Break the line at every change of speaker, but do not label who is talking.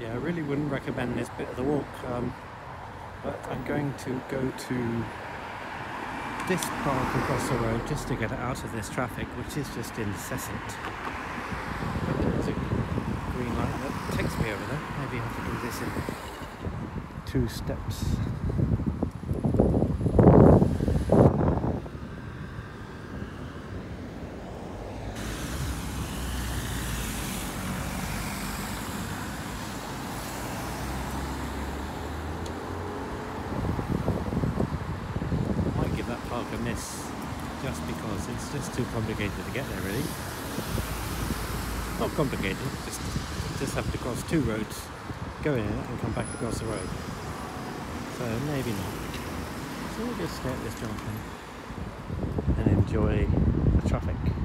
Yeah, I really wouldn't recommend this bit of the walk, but I'm going to go to this park across the road just to get out of this traffic, which is just incessant. But there's a green light that takes me over there. Maybe I have to do this in 2 steps. Park a miss just because it's just too complicated to get there, really. Not complicated, just have to cross 2 roads, go in it and come back across the road. So maybe not. So we'll just stay at this junction and enjoy the traffic.